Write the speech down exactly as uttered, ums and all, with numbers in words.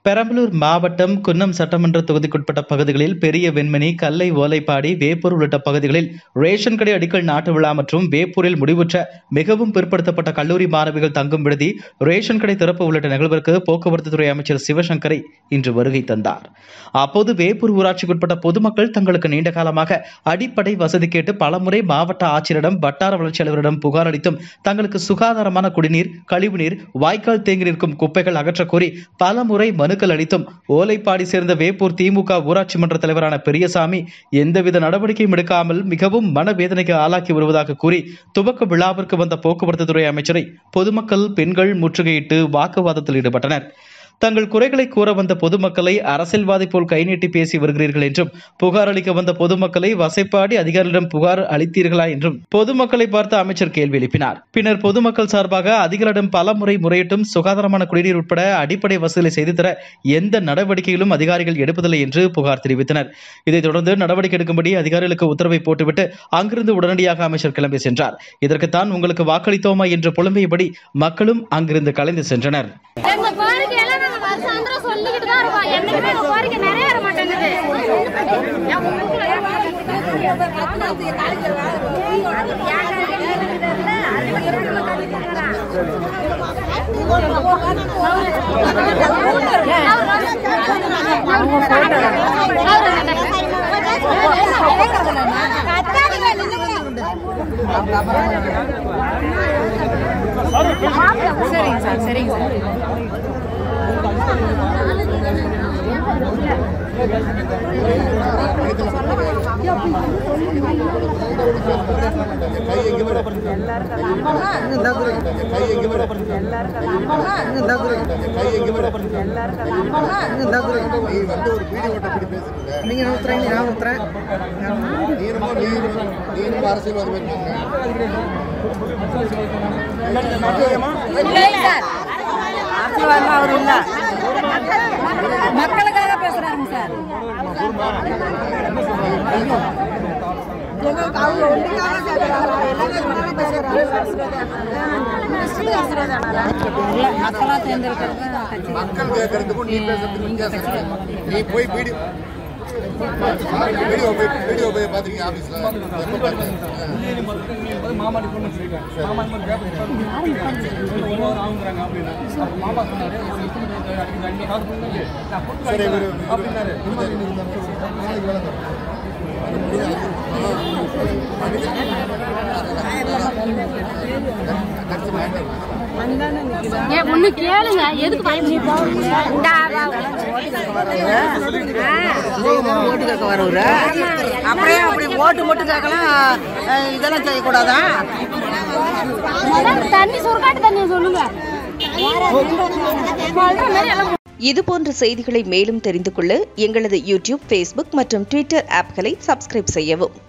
பெரம்பலூர் மாவட்டம் குன்னம் சட்டமன்ற தொகுதிக்குட்பட்ட பகுதிகளில் பெரிய வெண்மணி, கல்லை, ஓலைப்பாடி, வேப்பூர் உள்ளிட்ட பகுதிகளில் ரேஷன் கடை அடிக்கல் நாட்டு விழா மற்றும் வேப்பூரில் முடிவுற்ற மிகவும் பிற்படுத்தப்பட்ட கல்லூரி மாணவிகள் தங்கும் விடுதி, ரேஷன் கடை திறப்பு உள்ளிட்ட நிகழ்விற்கு போக்குவரத்து துறை அமைச்சர் சிவசங்கரை இன்று வருகை தந்தார். அப்போது வேப்பூர் ஊராட்சிக்குட்பட்ட பொதுமக்கள் தங்களுக்கு நீண்ட காலமாக அடிப்படை வசதி கேட்டு பலமுறை மாவட்ட ஆட்சியரிடம், வட்டார வளர்ச்சி அலுவலரிடம் புகார் அளித்தும் தங்களுக்கு சுகாதாரமான குடிநீர், கழிவுநீர், வாய்க்கால் தேங்கி நிற்கும் குப்பைகள் அகற்றக் கோரி பலமுறை மனுக்கள் அளித்தும் ஓலைப்பாடி சேர்ந்த வேப்பூர் திமுக ஊராட்சி மன்ற தலைவரான பெரியசாமி எந்தவித நடவடிக்கையும் எடுக்காமல் மிகவும் மனவேதனைக்கு ஆளாக்கி வருவதாக கூறி துவக்க விழாவிற்கு வந்த போக்குவரத்து துறை அமைச்சரை பொதுமக்கள், பெண்கள் முற்றுகையிட்டு வாக்குவாதத்தில் ஈடுபட்டனர். தங்கள் குறைகளை கூற வந்த பொதுமக்களை அரசியல்வாதி போல் கை நீட்டி பேசி வருகிறீர்கள் என்றும், புகார் அளிக்க வந்த பொதுமக்களை வசைப்பாடி அதிகாரிகளிடம் புகார் அளித்தீர்களா என்றும் பொதுமக்களை பார்த்து அமைச்சர் கேள்வி எழுப்பினார். பின்னர் பொதுமக்கள் சார்பாக அதிகாரிடம் பல முறை முறையிட்டும் சுகாதாரமான குடிநீர் உட்பட அடிப்படை வசதிகளை செய்து தர எந்த நடவடிக்கையிலும் அதிகாரிகள் எடுப்பதில்லை என்று புகார் தெரிவித்தனர். இதைத் தொடர்ந்து நடவடிக்கை எடுக்கும்படி அதிகாரிகளுக்கு உத்தரவை போட்டுவிட்டு அங்கிருந்து உடனடியாக அமைச்சர் கிளம்பி சென்றார். இதற்குத்தான் உங்களுக்கு வாக்களித்தோமா என்று புலம்பியபடி மக்களும் அங்கிருந்து கலைந்து சென்றனர். சரிங்க சார், சரிங்க சார். நீங்க ஊத்துறீங்க, நான் ஊத்துறேன். அவர் இல்ல, மக்களுக்காக பேசுறாங்க சார். மக்களா தேர்ந்தெடுக்கிறது மக்கள் கேட்கறதுக்கும் நீ பேசுறதுக்கும் வித்தியாசம். நீ போய் வீடியோ வீடியோ போய் வீடியோ போய் பார்த்துருக்கீங்க ஆஃபீஸில் மாமா டிஃபன் சொல்லிட்டேன். மாமா ஆகுங்கிறாங்க அப்படின்னா மாமா சொன்னாரு அப்படின்னாரு. ஒண்ணு கேளுங்க, எதுக்கு ஓட்டு கேட்க வரவரு அப்படியே அப்படி ஓட்டு மட்டும் கேட்கலாம், இதெல்லாம் செய்யக்கூடாதா? தண்ணி சுருக்காட்டு தண்ணி சொல்லுங்க. இதுபோன்ற செய்திகளை மேலும் தெரிந்து கொள்ள எங்களது யூடியூப், ஃபேஸ்புக் மற்றும் ட்விட்டர் ஆப்களை சப்ஸ்கிரைப் செய்யவும்.